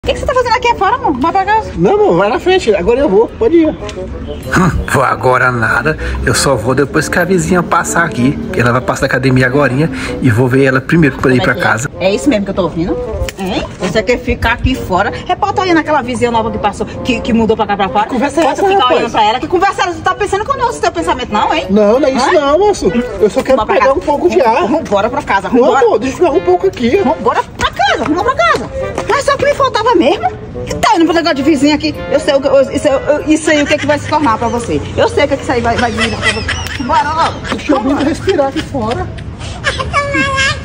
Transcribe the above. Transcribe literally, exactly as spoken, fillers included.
O que, que você tá fazendo aqui fora, amor? Vai pra casa? Não, amor, vai na frente. Agora eu vou. Pode ir. Vou agora nada. Eu só vou depois que a vizinha passar aqui. Que ela vai passar da academia agorinha. E vou ver ela primeiro pra ir pra casa. É? É isso mesmo que eu tô ouvindo? Hein? Você quer ficar aqui fora? Reporta aí naquela vizinha nova que passou, que, que mudou pra cá pra fora. Conversa Pode essa, ficar rapaz. olhando pra ela. Que conversa ela? Você tá pensando que eu não ouço seu pensamento, não, hein? Não, não é isso Hã? não, moço. Eu só quero Vamos pra pegar casa. um pouco de ar. Vamos bora pra casa. Não, Vamos amor, deixa eu ficar um pouco aqui. Bora pra casa, vamos pra casa. Mas só que me faltava mesmo. Que tá indo pro negócio de vizinha aqui. Eu sei o que, eu, isso, eu, isso aí o que, que vai se tornar pra você. Eu sei o que, que isso aí vai, vai vir pra você. Bora logo. Deixa eu vir respirar aqui fora.